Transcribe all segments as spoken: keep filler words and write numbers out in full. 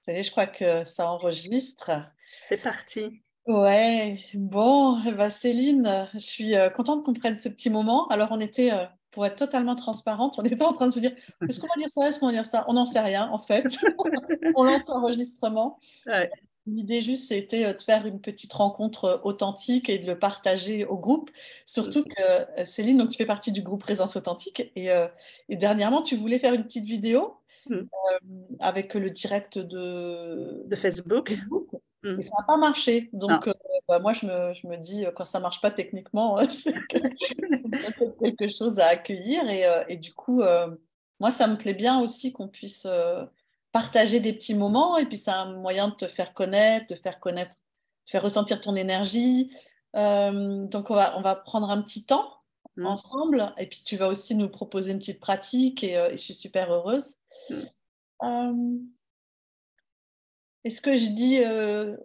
Ça y est, je crois que ça enregistre. C'est parti. Ouais, bon, eh ben, Céline, je suis euh, contente qu'on prenne ce petit moment. Alors, on était, euh, pour être totalement transparente, on était en train de se dire, est-ce qu'on va dire ça, est-ce qu'on va dire ça? On n'en sait rien, en fait. On lance l'enregistrement. Ouais. L'idée juste, c'était euh, de faire une petite rencontre euh, authentique et de le partager au groupe. Surtout que, euh, Céline, donc, tu fais partie du groupe Présence Authentique. Et, euh, et dernièrement, tu voulais faire une petite vidéo Mm. avec le direct de De Facebook. Facebook. Et Mm. ça n'a pas marché. Non. Donc, euh, bah, moi, je me, je me dis, euh, quand ça ne marche pas techniquement, euh, c'est que c'est peut-être quelque chose à accueillir. Et, euh, et du coup, euh, moi, ça me plaît bien aussi qu'on puisse euh, partager des petits moments. Et puis, c'est un moyen de te faire connaître, de faire connaître, de faire ressentir ton énergie. Euh, donc, on va, on va prendre un petit temps Mm. ensemble. Et puis, tu vas aussi nous proposer une petite pratique. Et, euh, et je suis super heureuse. Mm. Euh, Est-ce que je dis... euh,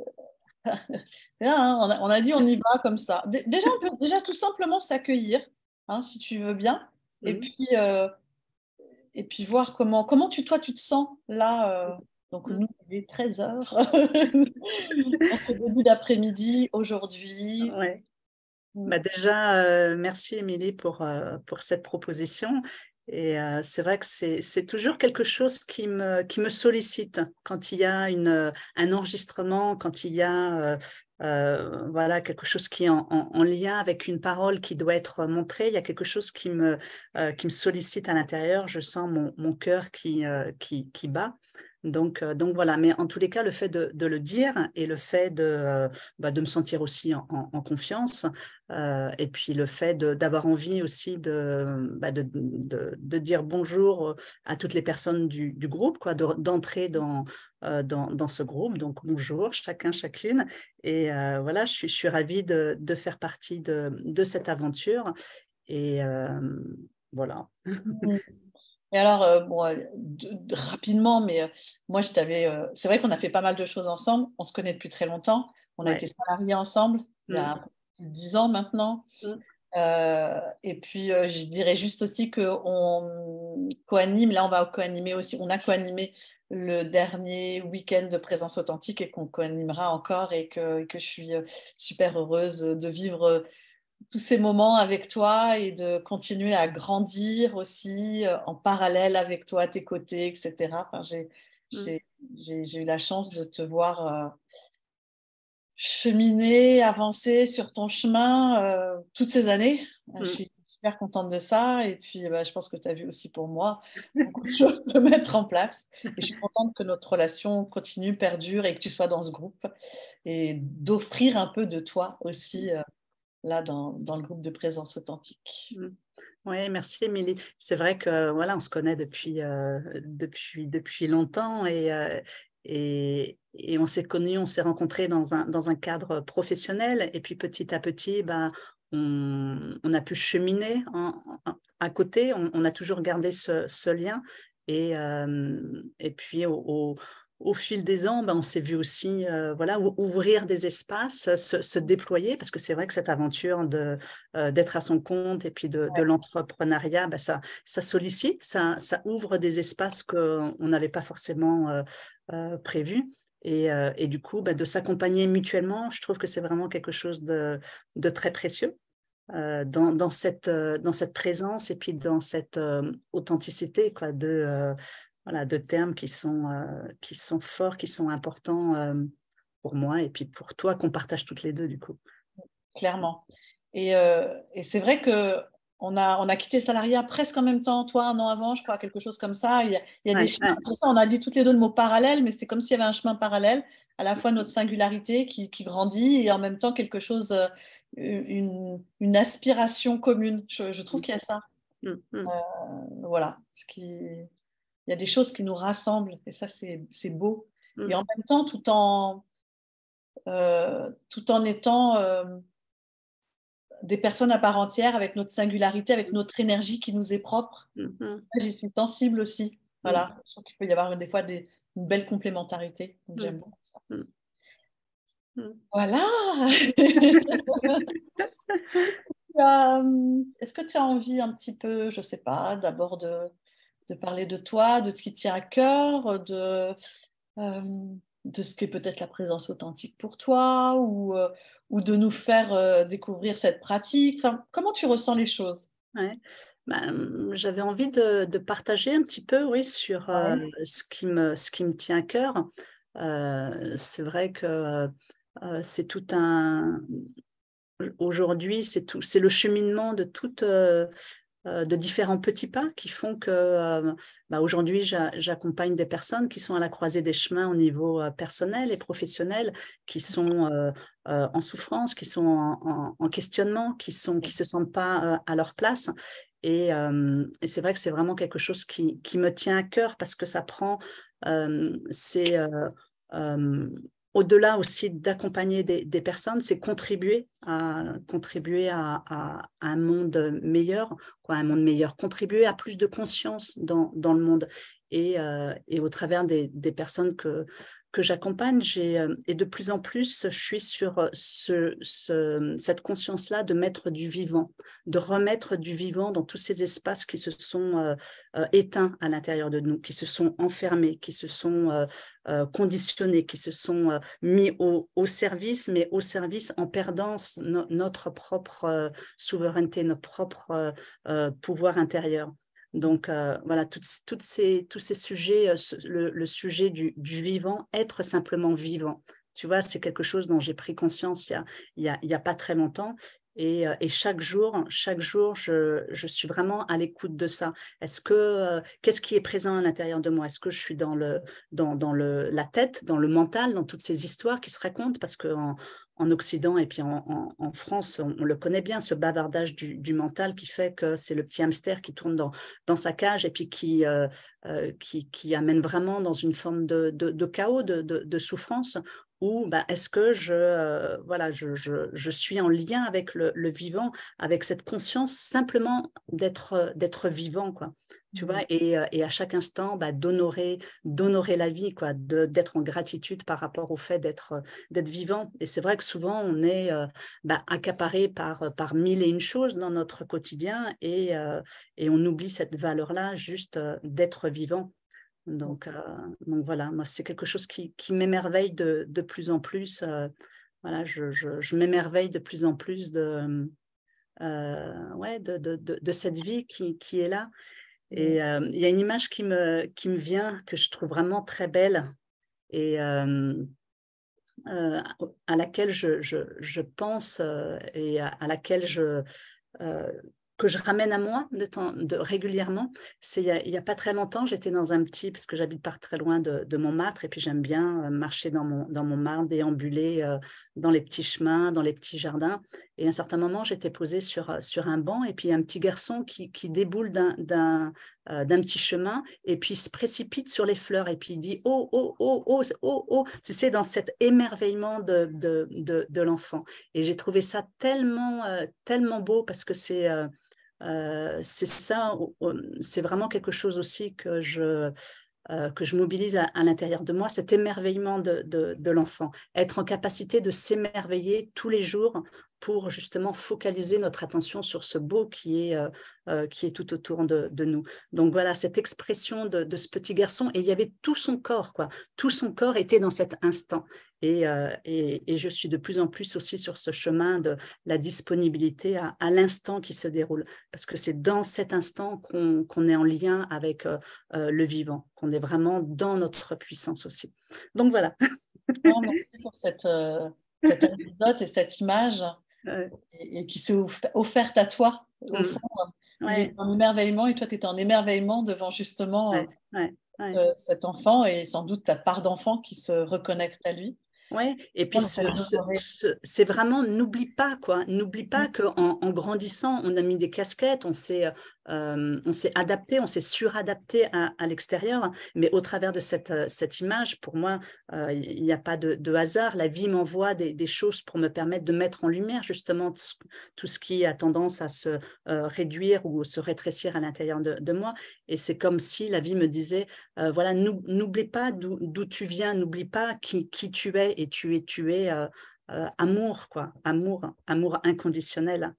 Hein, on a, on a dit on y va comme ça. Dé- Déjà, on peut déjà tout simplement s'accueillir, hein, si tu veux bien. Et Mm. puis, euh, et puis voir comment, comment tu, toi, tu te sens là. euh, donc, Mm. nous, il est treize heures en ce début d'après-midi, aujourd'hui. Ouais. Bah déjà, euh, merci Émilie pour, euh, pour cette proposition. Et euh, c'est vrai que c'est, c'est toujours quelque chose qui me, qui me sollicite quand il y a une, euh, un enregistrement, quand il y a euh, euh, voilà, quelque chose qui est en, en, en lien avec une parole qui doit être montrée. Il y a quelque chose qui me, euh, qui me sollicite à l'intérieur. Je sens mon, mon cœur qui, euh, qui, qui bat. Donc, euh, donc voilà, mais en tous les cas, le fait de, de le dire et le fait de, euh, bah, de me sentir aussi en, en, en confiance, euh, et puis le fait de, d'avoir envie aussi de, bah de, de, de dire bonjour à toutes les personnes du, du groupe, quoi, de, d'entrer dans, euh, dans, dans ce groupe. Donc bonjour chacun, chacune. Et euh, voilà, je suis, je suis ravie de, de faire partie de, de cette aventure. Et euh, voilà. Mm. Et alors, euh, bon, euh, de- de- rapidement, mais euh, moi, je t'avais. euh, c'est vrai qu'on a fait pas mal de choses ensemble. On se connaît depuis très longtemps. On a Ouais. été salariés ensemble il y a un Mm. peu plus de dix ans maintenant. Mm. Euh, et puis, euh, je dirais juste aussi qu'on co-anime, là, on va co-animer aussi, on a co-animé le dernier week-end de présence authentique et qu'on co-animera encore et que, que je suis euh, super heureuse de vivre euh, tous ces moments avec toi et de continuer à grandir aussi euh, en parallèle avec toi, à tes côtés, et cetera. Enfin, j'ai, Mm. j'ai, j'ai, j'ai eu la chance de te voir euh, cheminer, avancer sur ton chemin euh, toutes ces années. Euh, Je Mm. suis super contente de ça. Et puis, bah, je pense que tu as vu aussi pour moi beaucoup de choses de mettre en place. Et je suis contente que notre relation continue, perdure et que tu sois dans ce groupe et d'offrir un peu de toi aussi euh, là dans, dans le groupe de présence authentique. Mm. Oui, merci Émilie. C'est vrai que voilà, on se connaît depuis, euh, depuis, depuis longtemps et, euh, et, et on s'est connus, on s'est rencontrés dans un, dans un cadre professionnel et puis petit à petit, ben, on, on a pu cheminer en- en- à côté, on, on a toujours gardé ce, ce lien et, euh, et puis au, au- au fil des ans, ben, on s'est vu aussi euh, voilà, ou- ouvrir des espaces, se, se déployer, parce que c'est vrai que cette aventure de, euh, d'être à son compte et puis de, de l'entrepreneuriat, ben ça, ça sollicite, ça, ça ouvre des espaces qu'on n'avait pas forcément euh, euh, prévus. Et, euh, et du coup, ben de s'accompagner mutuellement, je trouve que c'est vraiment quelque chose de, de très précieux euh, dans, dans, cette, euh, dans cette présence et puis dans cette euh, authenticité quoi, de, euh, voilà, de termes qui sont, euh, qui sont forts, qui sont importants euh, pour moi et puis pour toi qu'on partage toutes les deux du coup. Clairement. Et, euh, et c'est vrai que on a, on a quitté le salariat presque en même temps, toi un an avant, je crois, quelque chose comme ça. Il y a, il y a des Ouais, chemins. ouais, C'est pour ça on a dit toutes les deux le mot parallèle, mais c'est comme s'il y avait un chemin parallèle, à la fois notre singularité qui, qui grandit et en même temps quelque chose, euh, une, une aspiration commune. Je, je trouve qu'il y a ça. mm, mm, Voilà. Ce qui, il y a des choses qui nous rassemblent et ça, c'est, c'est beau. Et mm, en même temps, tout en, euh, tout en étant euh, des personnes à part entière, avec notre singularité, avec notre énergie qui nous est propre. mm, mm, J'y suis sensible aussi. mm, Voilà, je trouve qu'il peut y avoir des fois des, une belle complémentarité. Donc mm, j'aime beaucoup ça. mm, mm. Voilà. Euh, Est-ce que tu as envie un petit peu, je sais pas, d'abord de, de parler de toi, de ce qui te tient à cœur, de, euh, de ce qu'est peut-être la présence authentique pour toi, ou, euh, ou de nous faire euh, découvrir cette pratique. Enfin, comment tu ressens les choses? Ouais. Ben, j'avais envie de, de partager un petit peu, oui, sur euh, Ouais. ce qui me, ce qui me tient à cœur. Euh, c'est vrai que euh, c'est tout un... Aujourd'hui, c'est tout, c'est le cheminement de toute... euh, euh, de différents petits pas qui font que euh, bah, aujourd'hui, j'a- j'accompagne des personnes qui sont à la croisée des chemins au niveau euh, personnel et professionnel, qui sont euh, euh, en souffrance, qui sont en, en- en questionnement, qui sont, qui se sentent pas euh, à leur place. Et, euh, et c'est vrai que c'est vraiment quelque chose qui, qui me tient à cœur parce que ça prend, euh, c'est euh, euh, au-delà aussi d'accompagner des, des personnes, c'est contribuer à contribuer à, à- à un monde meilleur, quoi, un monde meilleur, contribuer à plus de conscience dans, dans le monde. Et, euh, et au travers des, des personnes que, que j'accompagne, j'ai, euh, et de plus en plus, je suis sur ce, ce, cette conscience-là de mettre du vivant, de remettre du vivant dans tous ces espaces qui se sont euh, euh, éteints à l'intérieur de nous, qui se sont enfermés, qui se sont euh, euh, conditionnés, qui se sont euh, mis au, au service, mais au service en perdant no, notre propre euh, souveraineté, notre propre euh, euh, pouvoir intérieur. Donc euh, voilà, toutes, toutes ces, tous ces sujets, euh, le, le, sujet du, du vivant, être simplement vivant. Tu vois, c'est quelque chose dont j'ai pris conscience il y a, il y a, il y a pas très longtemps. Et, euh, et chaque jour, chaque jour, je, je suis vraiment à l'écoute de ça. Est-ce que euh, qu'est-ce qui est présent à l'intérieur de moi? Est-ce que je suis dans le dans, dans le la tête, dans le mental, dans toutes ces histoires qui se racontent? Parce que en, en Occident et puis en, en, en France, on, on, le connaît bien, ce bavardage du, du mental qui fait que c'est le petit hamster qui tourne dans, dans sa cage et puis qui, euh, euh, qui, qui amène vraiment dans une forme de, de, de chaos, de, de, de souffrance. Ou bah, est-ce que je, euh, voilà, je, je, je suis en lien avec le, le vivant, avec cette conscience simplement d'être d'être vivant, quoi. Tu vois, et, et à chaque instant, bah, d'honorer d'honorer la vie, quoi, de, d'être en gratitude par rapport au fait d'être d'être vivant. Et c'est vrai que souvent, on est euh, bah, accaparé par, par mille et une choses dans notre quotidien et, euh, et on oublie cette valeur-là juste euh, d'être vivant. Donc, euh, donc voilà, moi, c'est quelque chose qui, qui m'émerveille de, de plus en plus. Euh, voilà, je, je, je m'émerveille de plus en plus de, euh, ouais, de, de, de, de cette vie qui, qui est là. Et euh, il y a une image qui me, qui me vient, que je trouve vraiment très belle et euh, euh, à laquelle je, je, je pense euh, et à, à laquelle je, euh, que je ramène à moi de temps, de, régulièrement. C'est il n'y a, a, pas très longtemps, j'étais dans un petit, parce que j'habite pas très loin de, de Montmartre, et puis j'aime bien marcher dans mon, dans mon Marne, déambuler euh, dans les petits chemins, dans les petits jardins. Et à un certain moment, j'étais posée sur, sur un banc, et puis un petit garçon qui, qui déboule d'un, d'un, euh, d'un petit chemin, et puis il se précipite sur les fleurs, et puis il dit oh, oh, oh, oh, oh, oh, tu sais, dans cet émerveillement de, de, de, de l'enfant. Et j'ai trouvé ça tellement, euh, tellement beau, parce que c'est... Euh, euh, c'est ça, c'est vraiment quelque chose aussi que je, euh, que je mobilise à, à l'intérieur de moi, cet émerveillement de, de, de l'enfant, être en capacité de s'émerveiller tous les jours pour justement focaliser notre attention sur ce beau qui est, euh, euh, qui est tout autour de, de nous. Donc voilà, cette expression de, de ce petit garçon, et il y avait tout son corps, quoi. Tout son corps était dans cet instant. Et, euh, et, et je suis de plus en plus aussi sur ce chemin de la disponibilité à, à l'instant qui se déroule, parce que c'est dans cet instant qu'on qu'on est en lien avec euh, euh, le vivant, qu'on est vraiment dans notre puissance aussi. Donc voilà. Oh, merci pour cette, euh, cette anecdote et cette image Ouais. et, et qui s'est off- offerte à toi. Au Mm. fond, il est Ouais. en émerveillement et toi, tu étais en émerveillement devant justement euh, Ouais. Ouais. Ouais. ce- cet enfant et sans doute ta part d'enfant qui se reconnecte à lui. Ouais, et puis Oh, le ce, fait ce, d'honorer. ce- c'est vraiment, n'oublie pas, quoi. N'oublie pas qu'en en grandissant, on a mis des casquettes, on s'est euh, on s'est adapté, on s'est suradapté à, à l'extérieur. Mais au travers de cette, euh, cette image, pour moi, euh, il n'y a pas de, de hasard. La vie m'envoie des, des choses pour me permettre de mettre en lumière justement tout ce, tout ce qui a tendance à se euh, réduire ou se rétrécir à l'intérieur de, de moi. Et c'est comme si la vie me disait, euh, voilà, n'oublie pas d'où tu viens, n'oublie pas qui, qui tu es, et tu es, tu es euh, euh, amour, quoi, amour, amour inconditionnel.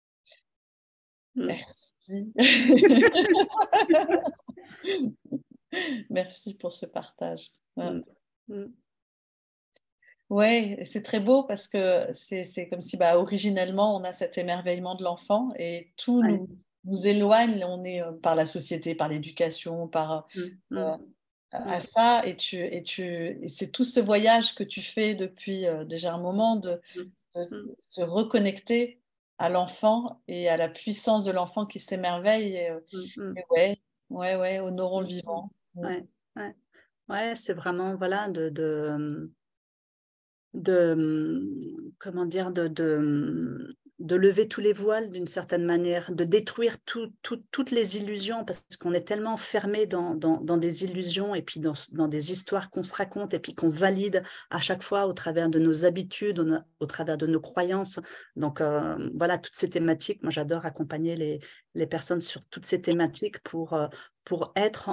Merci. Merci pour ce partage. Mm. Mm. Oui, c'est très beau parce que c'est, c'est comme si bah, originellement on a cet émerveillement de l'enfant et tout Ouais. nous, nous éloigne, on est euh, par la société, par l'éducation, par Mm. euh, Mm. à Mm. ça et, tu, et, tu, et c'est tout ce voyage que tu fais depuis euh, déjà un moment de, Mm. de Mm. se reconnecter à l'enfant et à la puissance de l'enfant qui s'émerveille. Et, euh, Mm. Mm. et ouais, ouais, ouais, honorons le Mm. Mm. vivant. Mm. Ouais. Ouais. Ouais, c'est vraiment, voilà, de, de, de comment dire, de, de, de lever tous les voiles d'une certaine manière, de détruire tout, tout, toutes les illusions, parce qu'on est tellement fermé dans, dans, dans des illusions et puis dans, dans des histoires qu'on se raconte et puis qu'on valide à chaque fois au travers de nos habitudes, au, au travers de nos croyances. Donc euh, voilà, toutes ces thématiques, moi j'adore accompagner les, les personnes sur toutes ces thématiques pour, euh, pour être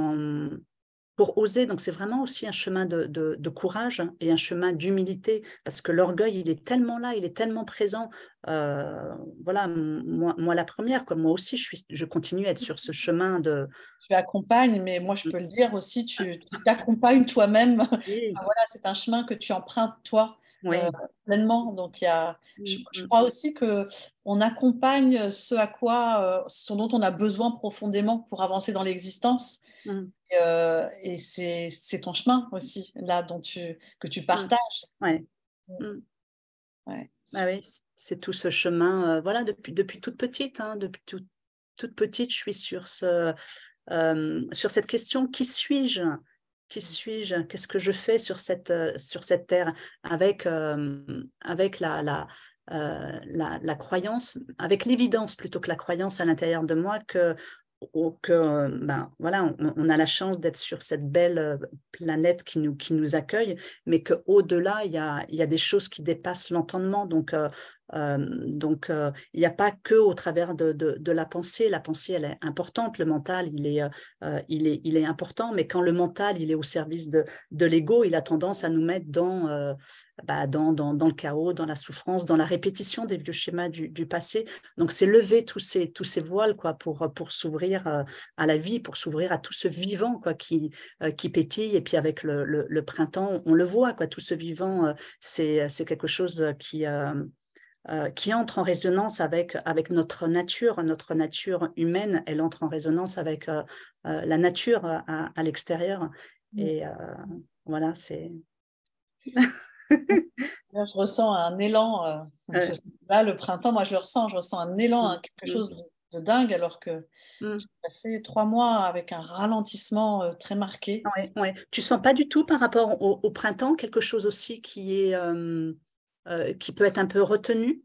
en pour oser. Donc, c'est vraiment aussi un chemin de, de, de courage et un chemin d'humilité, parce que l'orgueil, il est tellement là, il est tellement présent. Euh, voilà, moi, moi, la première, quoi. Moi aussi, je, suis, je continue à être sur ce chemin de... Tu accompagnes, mais moi je peux le dire aussi, tu tu t'accompagnes toi-même. Enfin, Oui, voilà, c'est un chemin que tu empruntes toi euh, oui. pleinement. Donc il y a, je, Mm, je mm, crois aussi que on accompagne ce à quoi, euh, ce dont on a besoin profondément pour avancer dans l'existence. mm, Euh, et c'est c'est ton chemin aussi là dont tu que tu mm. partages. Ouais. Mm. Ouais. Ah oui, c'est tout ce chemin, euh, voilà, depuis, depuis toute petite, hein, depuis tout- toute petite, je suis sur ce, euh, sur cette question, qui suis-je? Qui suis-je? Qu'est-ce que je fais sur cette, euh, sur cette terre avec, euh, avec la, la, euh, la, la croyance, avec l'évidence plutôt que la croyance à l'intérieur de moi que, ou que ben, voilà, on, on a la chance d'être sur cette belle euh, planète qui nous, qui nous accueille, mais qu'au-delà, il y a, il y a des choses qui dépassent l'entendement. Donc, euh, euh, donc euh, il n'y a pas que au travers de, de, de la pensée. La pensée, elle est importante. Le mental, il est, euh, il est, il est important. Mais quand le mental, il est au service de, de l'ego, il a tendance à nous mettre dans, euh, bah, dans, dans, dans le chaos, dans la souffrance, dans la répétition des vieux schémas du, du passé. Donc, c'est lever tous ces, tous ces voiles quoi, pour, pour s'ouvrir euh, à la vie, pour s'ouvrir à tout ce vivant quoi, qui, euh, qui pétille. Et puis, avec le, le, le printemps, on le voit, quoi, tout ce vivant, euh, c'est, c'est quelque chose qui... Euh, euh, qui entre en résonance avec, avec notre nature. Notre nature humaine, elle entre en résonance avec euh, euh, la nature à, à l'extérieur. Et euh, voilà, c'est... Là, je ressens un élan. euh, je- Ouais. là, le printemps, moi, je le ressens. Je ressens un élan, Mm, hein, quelque mm, chose de, de dingue, alors que mm. j'ai passé trois mois avec un ralentissement euh, très marqué. Ouais, ouais. Tu sens pas du tout par rapport au, au printemps quelque chose aussi qui est euh, euh, qui peut être un peu retenu?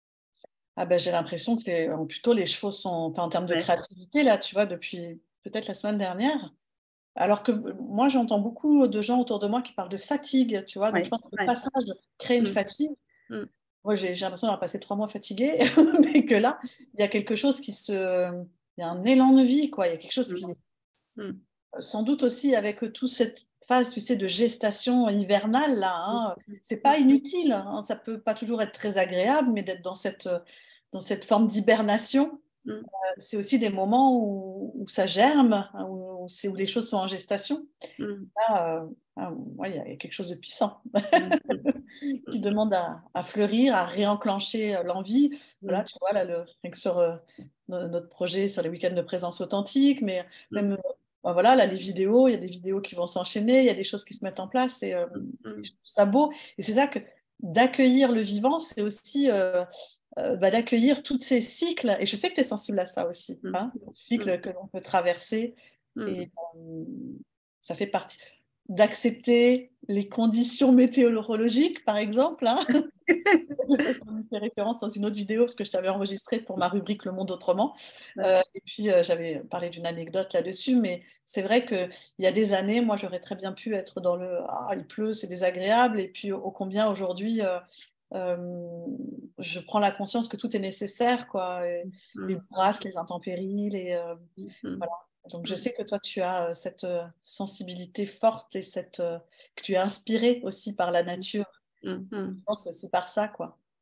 Ah ben, j'ai l'impression que les, euh, plutôt les chevaux sont, enfin, en termes de Ouais, créativité, là, tu vois, depuis peut-être la semaine dernière. Alors que euh, moi, j'entends beaucoup de gens autour de moi qui parlent de fatigue, tu vois. Donc, je ouais, pense que le ouais. passage crée une Mm, fatigue. mm, Moi, j'ai j'ai l'impression d'avoir passé trois mois fatiguée, mais que là, il y a quelque chose qui se... Il y a un élan de vie, quoi. Il y a quelque chose mm, qui, mm, sans doute aussi avec toute cette phase, tu sais, de gestation hivernale, là, mm, hein, c'est mm, pas inutile, hein. Ça peut pas toujours être très agréable, mais d'être dans cette, dans cette forme d'hibernation, mm, c'est aussi des moments où, où ça germe, hein, où, c'est, où les choses sont en gestation. mm, Là, euh, ah, ouais, il y a quelque chose de puissant mm, mm, qui demande à, à fleurir, à réenclencher euh, l'envie. Voilà, mm, tu vois, là, le, rien que sur euh, no- notre projet sur les week-ends de présence authentique, mais même, mm, euh, ben voilà, là, les vidéos, il y a des vidéos qui vont s'enchaîner, il y a des choses qui se mettent en place et, euh, mm, et mm, je trouve ça beau. Et c'est ça que d'accueillir le vivant, c'est aussi euh, euh, bah, d'accueillir tous ces cycles. Et je sais que tu es sensible à ça aussi, mm, hein, aux mm, cycles que l'on peut traverser. mm. Et euh, ça fait partie d'accepter les conditions météorologiques, par exemple, hein. Parce qu'on y fait référence dans une autre vidéo, parce que je t'avais enregistré pour ma rubrique Le Monde Autrement. Ouais. Euh, et puis, euh, j'avais parlé d'une anecdote là-dessus, mais c'est vrai qu'il y a des années, moi, j'aurais très bien pu être dans le «Ah, il pleut, c'est désagréable», et puis ô combien aujourd'hui, euh, euh, je prends la conscience que tout est nécessaire, quoi. Et les Mm, bourrasques, les intempéries, les, euh, mm, mm, voilà. Donc, je mm, sais que toi, tu as euh, cette euh, sensibilité forte et cette, euh, que tu es inspirée aussi par la nature. mm, Je mm. pense aussi par ça, quoi.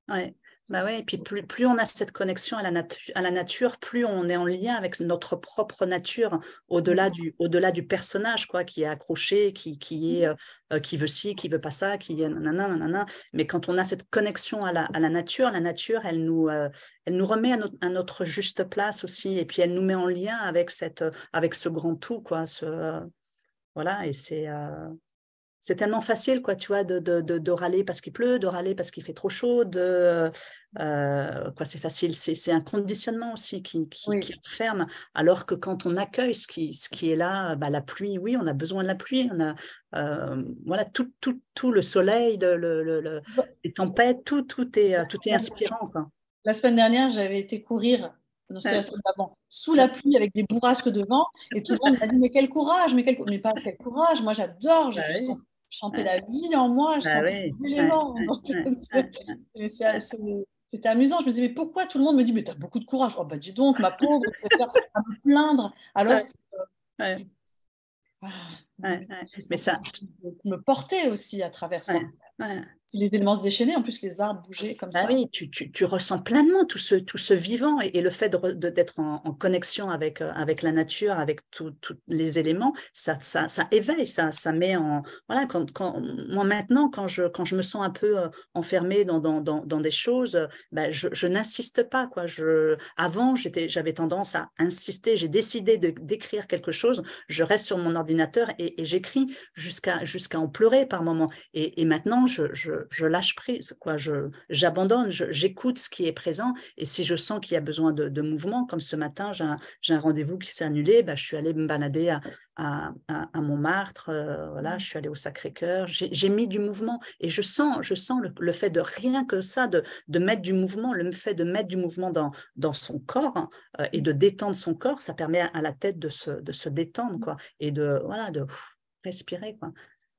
Ouais. Bah ouais, et puis plus, plus on a cette connexion à la, natu- à la nature, plus on est en lien avec notre propre nature, au-delà du, au-delà du personnage, quoi, qui est accroché, qui, qui, est, euh, euh, qui veut ci, qui veut pas ça, qui est nanana, nanana. Mais quand on a cette connexion à la, à la nature, la nature, elle nous, euh, elle nous remet à notre, à notre juste place aussi, et puis elle nous met en lien avec, cette, avec ce grand tout, quoi. Ce, euh, voilà, et c'est... euh, c'est tellement facile, quoi, tu vois, de, de, de, de râler parce qu'il pleut, de râler parce qu'il fait trop chaud, de, euh, quoi, c'est facile. C'est, c'est un conditionnement aussi qui, qui, Oui. qui enferme, alors que quand on accueille ce qui, ce qui est là, bah, la pluie, oui, on a besoin de la pluie, on a, euh, voilà, tout, tout, tout le soleil, le, le, le, le- les tempêtes, tout, tout est, tout est inspirant, quoi. La semaine dernière, j'avais été courir, non, c'était la Ouais, semaine d'avant, sous la pluie avec des bourrasques de vent, et tout le monde m'a dit, mais quel courage, mais, quel... cou- mais pas quel courage, moi j'adore, je bah je oui, chantais ouais, la vie en moi, je bah sentais oui, les ouais, éléments. ouais, Donc, ouais, ouais, c'est- c'est- c'est- c'était amusant, je me disais, mais pourquoi tout le monde me dit, mais t'as beaucoup de courage, oh bah dis donc, ma pauvre, et cetera, à me plaindre, ouais, alors que ouais, ah, ouais, ouais. j'ai Mais senti ça, quelque chose qui me portait aussi à travers ça. ouais, ouais. Si les éléments se déchaînaient, en plus les arbres bougeaient comme Ah ça. oui, tu, tu, tu ressens pleinement tout ce, tout ce vivant et, et le fait de, re- de- d'être en, en connexion avec, euh, avec la nature, avec tous tous les éléments, ça, ça, ça éveille, ça, ça met en... Voilà, quand, quand, moi maintenant, quand je, quand je me sens un peu euh, enfermée dans, dans, dans, dans des choses, euh, ben, je, je n'insiste pas, quoi. Je, avant, j'étais, j'avais tendance à insister, j'ai décidé de, d'écrire quelque chose, je reste sur mon ordinateur et, et j'écris jusqu'à, jusqu'à en pleurer par moments. Et, et maintenant, je, je, je lâche prise, quoi. Je, j'abandonne, je- j'écoute ce qui est présent. Et si je sens qu'il y a besoin de, de mouvement, comme ce matin, j'ai un, j'ai un rendez-vous qui s'est annulé, bah, je suis allée me balader à, à, à, à Montmartre, euh, voilà, je suis allée au Sacré-Cœur. J'ai, j'ai mis du mouvement et je sens, je sens le, le fait de rien que ça, de, de mettre du mouvement, le fait de mettre du mouvement dans, dans son corps hein, euh, et de détendre son corps, ça permet à, à la tête de se, de se détendre, quoi, et de, voilà, de pff, respirer, quoi.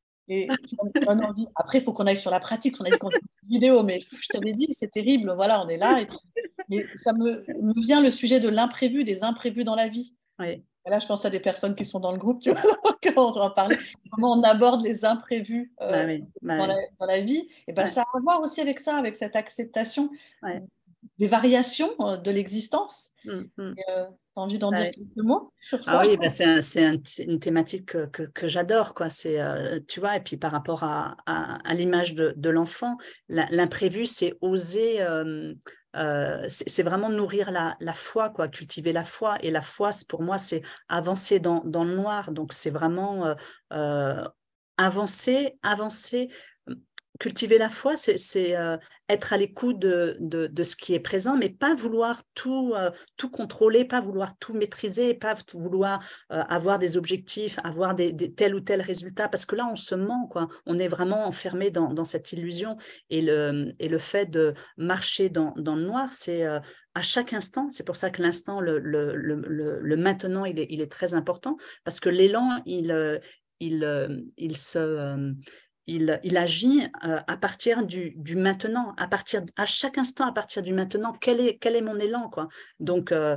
Et on a envie- après, il faut qu'on aille sur la pratique. On a dit qu'on faisait une vidéo, mais je t'avais dit, c'est terrible. Voilà, on est là. Et puis- mais ça me, me vient le sujet de l'imprévu, des imprévus dans la vie. Oui, Et là, je pense à des personnes qui sont dans le groupe, tu vois, quand on va en parler. Comment on aborde les imprévus bah euh, oui, bah dans la, oui. dans la vie. Et ben, Ouais, ça a à voir aussi avec ça, avec cette acceptation ouais. des variations euh, de l'existence. Mm, mm. Et, euh, t'as envie d'en dire Ouais. quelques mots sur Ah ça? oui, bah c'est un- c'est un- une thématique que, que, que j'adore, quoi. C'est, euh, tu vois, et puis par rapport à, à, à l'image de, de l'enfant, la- l'imprévu, c'est oser, euh, euh, c'est c'est vraiment nourrir la, la foi, quoi, cultiver la foi. Et la foi, c'est- pour moi, c'est avancer dans, dans le noir. Donc, c'est vraiment euh, euh, avancer, avancer. Cultiver la foi, c'est c'est, euh, être à l'écoute de, de, de ce qui est présent, mais pas vouloir tout, euh, tout contrôler, pas vouloir tout maîtriser, pas vouloir euh, avoir des objectifs, avoir des, des, tel ou tel résultat, parce que là, on se ment, quoi. On est vraiment enfermé dans, dans cette illusion. Et le, et le fait de marcher dans, dans le noir, c'est euh, à chaque instant, c'est pour ça que l'instant, le, le, le, le, le maintenant, il est, il est très important, parce que l'élan, il, euh, il, euh, il se... euh, il, il, agit euh, à partir du, du, maintenant, à, partir, à chaque instant, à partir du maintenant, quel est, quel est mon élan, quoi. Donc, euh,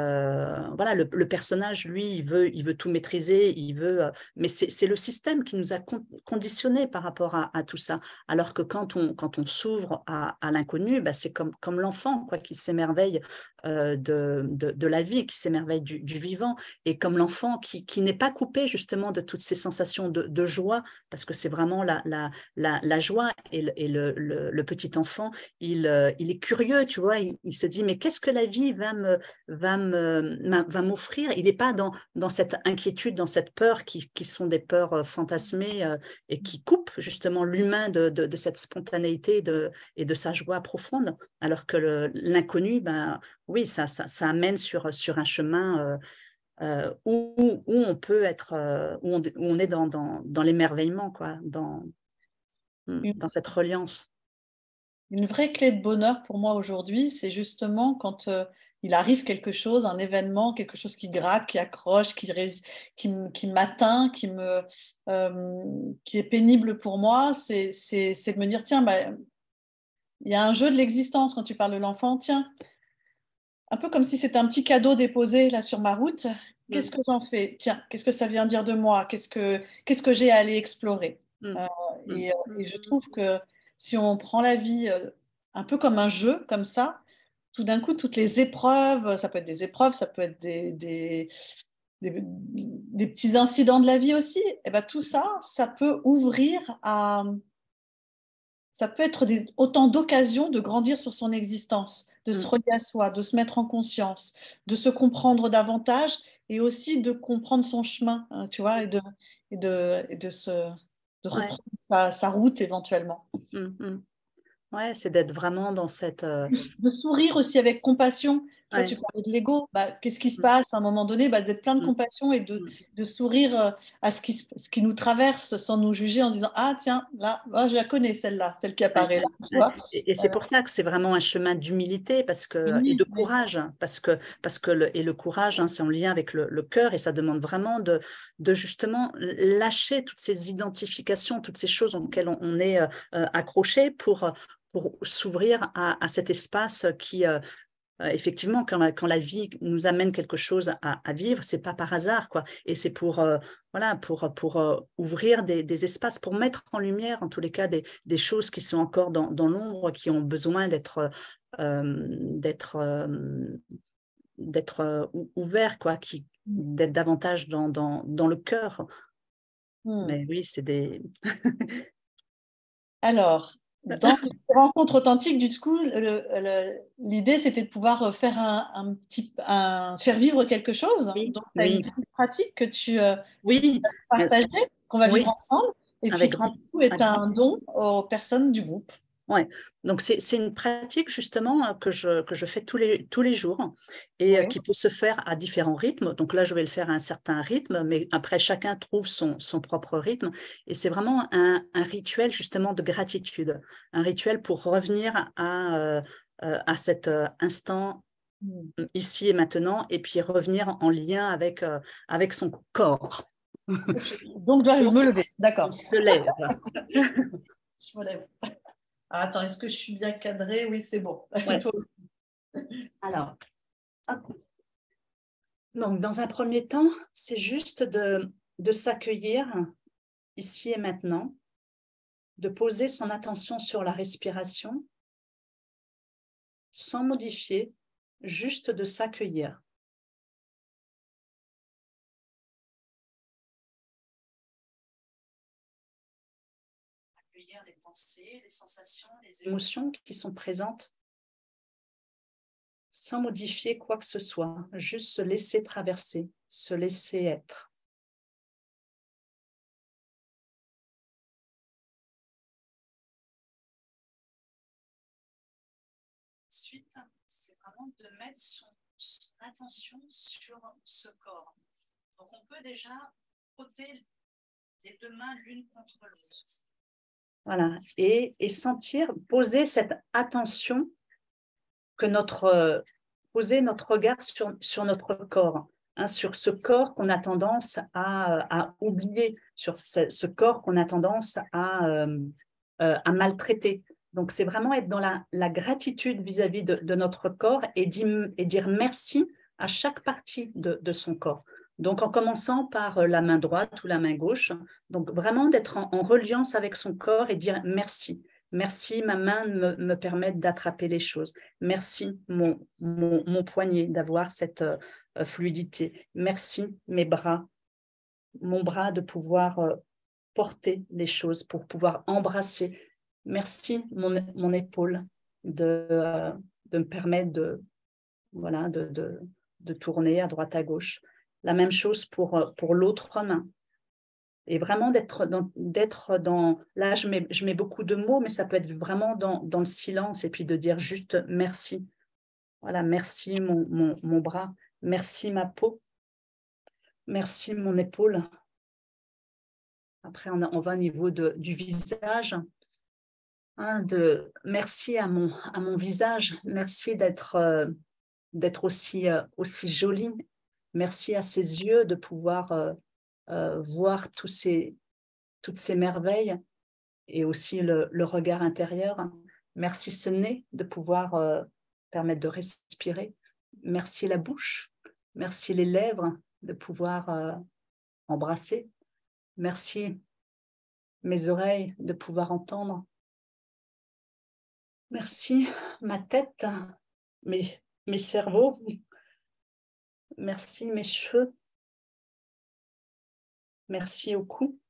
euh, voilà, le, le, personnage, lui, il veut, il veut tout maîtriser, il veut, euh, mais c'est le système qui nous a con conditionnés par rapport à, à, tout ça. Alors que quand on, quand on s'ouvre à, à l'inconnu, bah, c'est comme, comme l'enfant, quoi, qui s'émerveille euh, de, de, de la vie, qui s'émerveille du, du vivant, et comme l'enfant qui, qui n'est pas coupé justement de toutes ces sensations de, de joie, parce que c'est vraiment la, la, la, la joie. Et, le, et le, le, le petit enfant, il, euh, il est curieux, tu vois, il, il se dit, mais qu'est-ce que la vie va me, va me, va m'offrir? Il n'est pas dans, dans cette inquiétude, dans cette peur qui, qui sont des peurs fantasmées euh, et qui coupent justement l'humain de, de, de cette spontanéité de, et de sa joie profonde, alors que l'inconnu, ben, oui, ça, ça, ça amène sur, sur un chemin euh, euh, où, où on peut être, euh, où, on, où on est dans, dans, dans l'émerveillement, quoi, dans, Une, dans cette reliance. une vraie clé de bonheur pour moi aujourd'hui, c'est justement quand euh, il arrive quelque chose, un événement, quelque chose qui gratte, qui accroche, qui, qui, qui m'atteint, qui, me, euh, qui est pénible pour moi, c'est de me dire, tiens, bah, il y a un jeu de l'existence quand tu parles de l'enfant, tiens, un peu comme si c'était un petit cadeau déposé là sur ma route. Qu'est-ce Mm, que j'en fais? Tiens, qu'est-ce que ça vient dire de moi? Qu'est-ce que qu'est-ce que j'ai à aller explorer? mm, Euh, mm, et, euh, et je trouve que si on prend la vie euh, un peu comme un jeu, comme ça. Tout d'un coup, toutes les épreuves, ça peut être des épreuves, ça peut être des, des, des, des petits incidents de la vie aussi, et ben tout ça, ça peut ouvrir à... Ça peut être des, autant d'occasions de grandir sur son existence, de se Mm. relier à soi, de se mettre en conscience, de se comprendre davantage et aussi de comprendre son chemin, hein, tu vois, et de, et de, et de, se, de Ouais. reprendre sa, sa route éventuellement. Mm, mm. Ouais, c'est d'être vraiment dans cette... euh, De sourire aussi avec compassion. Tu vois, tu ouais. parlais de l'ego. Bah, qu'est-ce qui se Mm, passe à un moment donné? Bah, d'être plein de mm, compassion et de, mm. de sourire euh, à ce qui, se- ce qui nous traverse sans nous juger en disant, ah tiens, là, moi, je la connais celle-là, celle qui Ouais, apparaît là. ouais, Tu ouais. vois? Et, et c'est pour ça que c'est vraiment un chemin d'humilité parce que, et Oui, de oui. courage, hein, parce que, parce que le, et le courage, hein, c'est en lien avec le, le cœur et ça demande vraiment de, de justement lâcher toutes ces identifications, toutes ces choses auxquelles on, on est euh, euh, accroché pour, pour s'ouvrir à, à cet espace qui, euh, euh, effectivement, quand la, quand la vie nous amène quelque chose à, à vivre, c'est pas par hasard, quoi. Et c'est pour, euh, voilà, pour, pour euh, ouvrir des, des espaces, pour mettre en lumière, en tous les cas, des, des choses qui sont encore dans, dans l'ombre, qui ont besoin d'être, euh, d'être, euh, d'être euh, ouverts, quoi, qui, d'être davantage dans, dans, dans le cœur. Hmm. Mais oui, c'est des. Alors, dans cette rencontre authentique, du coup, le- le- l'idée, c'était de pouvoir faire un, un petit, un- faire vivre quelque chose. Oui, Donc, tu as une oui, petite pratique que tu, euh, que tu oui, vas mais- partager, qu'on va vivre oui, ensemble, et puis avec qui, grand. du coup, est un don aux personnes du groupe. Ouais, donc c'est c'est une pratique justement euh, que je, que je fais tous les, tous les jours et euh, Oui. qui peut se faire à différents rythmes. Donc là, je vais le faire à un certain rythme, mais après, chacun trouve son, son propre rythme. Et c'est vraiment un, un rituel justement de gratitude, un rituel pour revenir à, euh, euh, à cet euh, instant Hmm. ici et maintenant et puis revenir en lien avec, euh, avec son corps. Ok. Donc, je dois Donc, me lever. on D'accord. se lève. Je me lève. Ah, attends, est-ce que je suis bien cadrée? Oui, c'est bon. Et Ouais. toi? Alors, hop. Donc, dans un premier temps, c'est juste de, de s'accueillir ici et maintenant, de poser son attention sur la respiration sans modifier, juste de s'accueillir. Accueillir les pensées, les sensations, les émotions qui sont présentes sans modifier quoi que ce soit, juste se laisser traverser, se laisser être. Ensuite, c'est vraiment de mettre son, son attention sur ce corps. Donc, on peut déjà frotter les deux mains l'une contre l'autre. Voilà, et, et sentir, poser cette attention que notre, euh, poser notre regard sur, sur notre corps, hein, sur ce corps qu'on a tendance à, à oublier, sur ce, ce corps qu'on a tendance à, euh, euh, à maltraiter. Donc, c'est vraiment être dans la, la gratitude vis-à-vis de, de notre corps et, dire, et dire merci à chaque partie de, de son corps. Donc, en commençant par la main droite ou la main gauche, donc vraiment d'être en, en reliance avec son corps et dire merci. Merci, ma main me, me permet d'attraper les choses. Merci, mon, mon, mon poignet, d'avoir cette euh, fluidité. Merci, mes bras, mon bras de pouvoir euh, porter les choses, pour pouvoir embrasser. Merci, mon, mon épaule, de, euh, de me permettre de, voilà, de, de, de tourner à droite, à gauche. La même chose pour, pour l'autre main. Et vraiment d'être dans, d'être dans... Là, je mets, je mets beaucoup de mots, mais ça peut être vraiment dans, dans le silence et puis de dire juste merci. Voilà, merci mon, mon, mon bras, merci ma peau, merci mon épaule. Après, on, a, on va au niveau de, du visage. Hein, de, merci à mon, à mon visage, merci d'être euh, d'être aussi, euh, aussi jolie. Merci à ses yeux de pouvoir euh, euh, voir tous ces, toutes ces merveilles et aussi le, le regard intérieur. Merci ce nez de pouvoir euh, permettre de respirer. Merci la bouche. Merci les lèvres de pouvoir euh, embrasser. Merci mes oreilles de pouvoir entendre. Merci, ma tête, mes, mes cerveaux. Merci, mes cheveux. Merci au cou.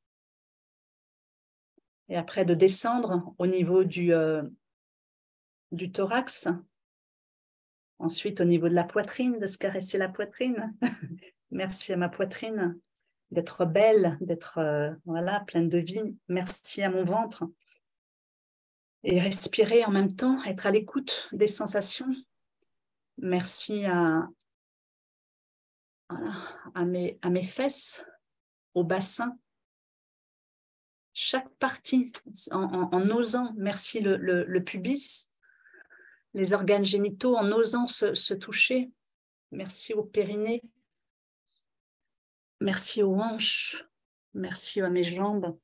Et après, de descendre au niveau du, euh, du thorax. Ensuite, au niveau de la poitrine, de se caresser la poitrine. Merci à ma poitrine d'être belle, d'être euh, voilà, pleine de vie. Merci à mon ventre. Et respirer en même temps, être à l'écoute des sensations. Merci à, voilà, à, mes, à mes fesses, au bassin. Chaque partie, en, en, en osant, merci le, le, le pubis, les organes génitaux, en osant se, se toucher. Merci au périnée. Merci aux hanches. Merci à mes jambes.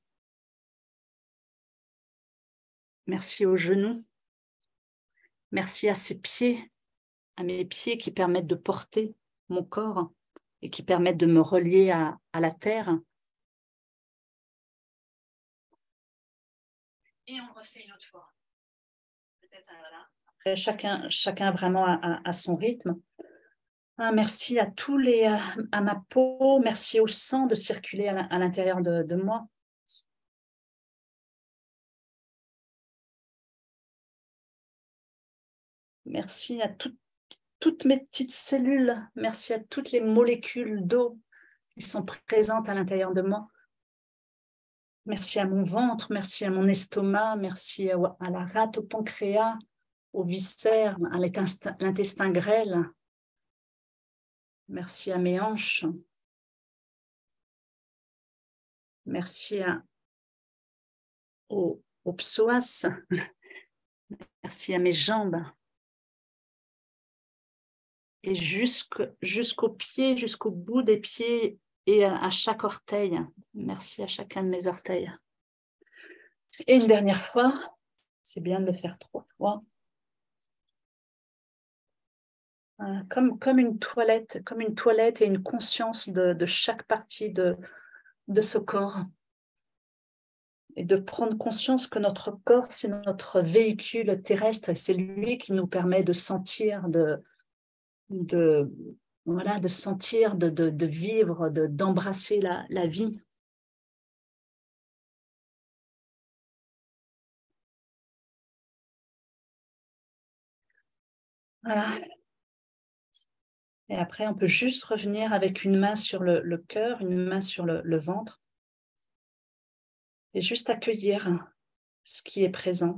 Merci aux genoux. Merci à ces pieds, à mes pieds qui permettent de porter mon corps et qui permettent de me relier à, à la terre. Et on refait une autre fois. Peut-être, voilà. Après, chacun, chacun vraiment à, à, à son rythme. Ah, merci à tous les, à ma peau, merci au sang de circuler à l'intérieur de, de moi. Merci à tout, toutes mes petites cellules, merci à toutes les molécules d'eau qui sont présentes à l'intérieur de moi. Merci à mon ventre, merci à mon estomac, merci à, à la rate, au pancréas, aux viscères, à l'intestin grêle. Merci à mes hanches. Merci à, au, au psoas. Merci à mes jambes. Et jusqu'aux pieds, jusqu'au bout des pieds et à, à chaque orteil. Merci à chacun de mes orteils. Et une dernière fois, c'est bien de le faire trois fois. Comme, comme une toilette, comme une toilette et une conscience de, de chaque partie de, de ce corps. Et de prendre conscience que notre corps, c'est notre véhicule terrestre et c'est lui qui nous permet de sentir, de, de, voilà, de sentir, de, de, de vivre, de, d'embrasser la, la vie. Voilà. Et après, on peut juste revenir avec une main sur le, le cœur, une main sur le, le ventre. Et juste accueillir ce qui est présent.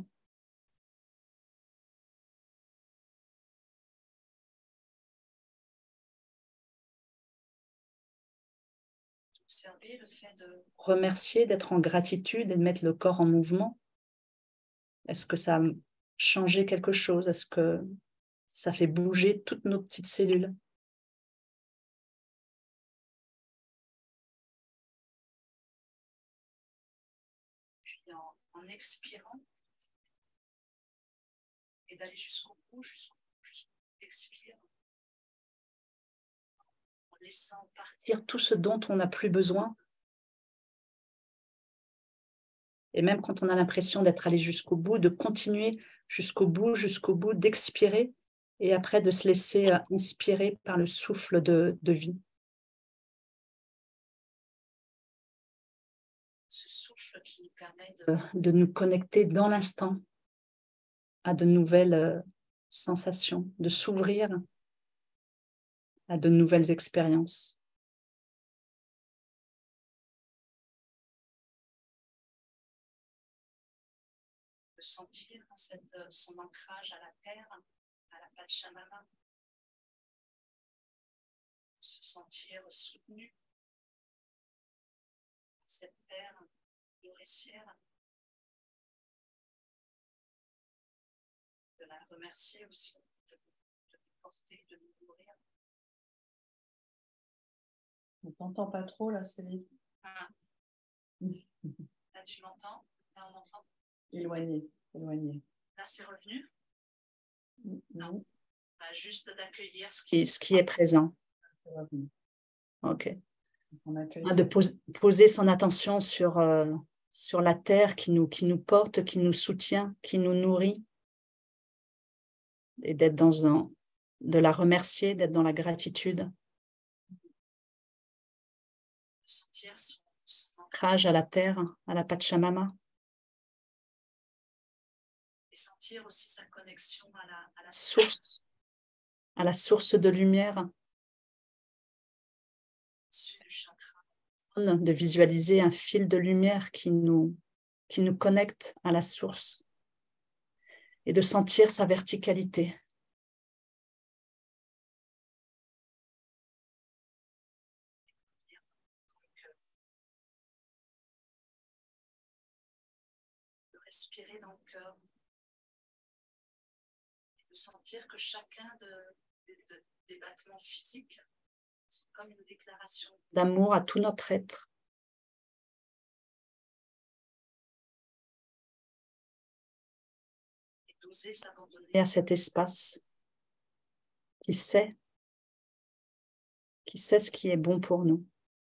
Observer le fait de remercier, d'être en gratitude et de mettre le corps en mouvement. Est-ce que ça a changé quelque chose? Est-ce que ça fait bouger toutes nos petites cellules? Puis en, en expirant, et d'aller jusqu'au bout, jusqu'au bout, jusqu'au bout, expire, en laissant partir tout ce dont on n'a plus besoin. Et même quand on a l'impression d'être allé jusqu'au bout, de continuer jusqu'au bout, jusqu'au bout, d'expirer, et après de se laisser inspirer par le souffle de, de vie. Ce souffle qui nous permet de, de nous connecter dans l'instant à de nouvelles sensations, de s'ouvrir à de nouvelles expériences. De sentir cette, son ancrage à la terre, à la Pachamama, se sentir soutenu par cette terre nourricière, de la remercier aussi, de, de nous porter, de nous nourrir. On t'entend pas trop là, Céline. Ah. Là, tu m'entends? Là, on m'entend? Éloigné, éloigné. Là, c'est revenu? Mm-hmm. Non. Bah, juste d'accueillir ce qui, ce qui est présent. Ok. On accueille ah, de pos poser son attention sur, euh, sur la terre qui nous, qui nous porte, qui nous soutient, qui nous nourrit. et d'être dans un, de la remercier, d'être dans la gratitude. De sentir son, son ancrage à la terre, à la Pachamama. Et sentir aussi sa connexion à la, à la source, à la source de lumière. Au-dessus du chakra. De visualiser un fil de lumière qui nous, qui nous connecte à la source. Et de sentir sa verticalité. De respirer dans le cœur. Et de sentir que chacun de, de, de, des battements physiques sont comme une déclaration d'amour à tout notre être. Et d'oser s'abandonner à cet espace qui sait, qui sait ce qui est bon pour nous.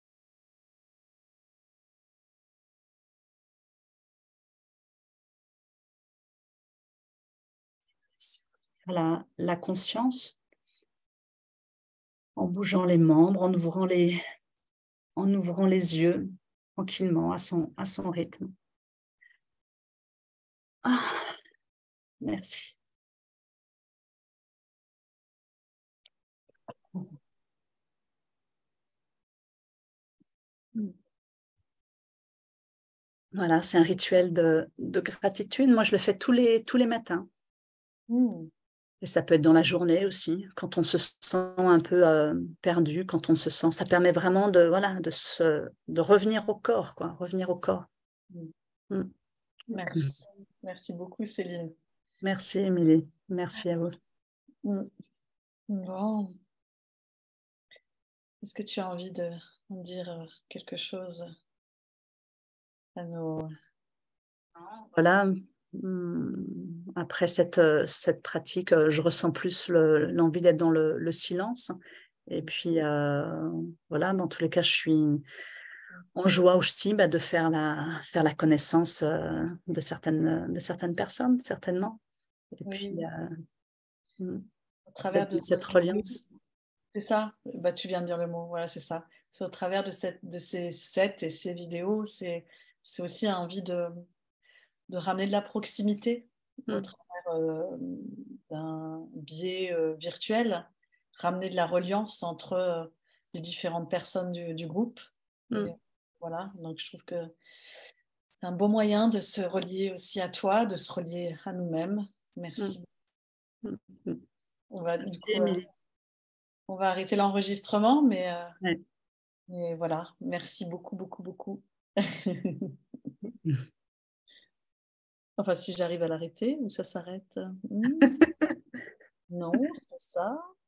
La, la conscience, en bougeant les membres, en ouvrant les, en ouvrant les yeux tranquillement à son, à son rythme. Ah, merci. Voilà, c'est un rituel de, de gratitude. Moi, je le fais tous les, tous les matins. Mmh. Et ça peut être dans la journée aussi, quand on se sent un peu euh, perdu, quand on se sent... Ça permet vraiment de, voilà, de, se, de revenir au corps, quoi, revenir au corps. Mmh. Mmh. Merci. Merci beaucoup, Céline. Merci, Émilie. Merci à vous. Mmh. Bon. Est-ce que tu as envie de dire quelque chose à nos... Voilà. Après cette, cette pratique, je ressens plus le, l'envie d'être dans le, le silence. Et puis, euh, voilà, dans tous les cas, je suis en joie aussi bah, de faire la, faire la connaissance euh, de, certaines, de certaines personnes, certainement. Et oui. puis, euh, au travers de cette reliance. C'est ça, bah, tu viens de dire le mot, voilà, c'est ça. C'est au travers de, cette, de ces sets et ces vidéos, c'est, c'est aussi envie de, de ramener de la proximité mm. au travers euh, d'un biais euh, virtuel, ramener de la reliance entre euh, les différentes personnes du, du groupe. Mm. Et, voilà, donc je trouve que c'est un beau moyen de se relier aussi à toi, de se relier à nous-mêmes. Merci. Mm. On va, du coup, euh, on va arrêter l'enregistrement, mais, euh, ouais. mais voilà, merci beaucoup, beaucoup, beaucoup. Enfin, si j'arrive à l'arrêter ou ça s'arrête. Mmh. Non, c'est pas ça.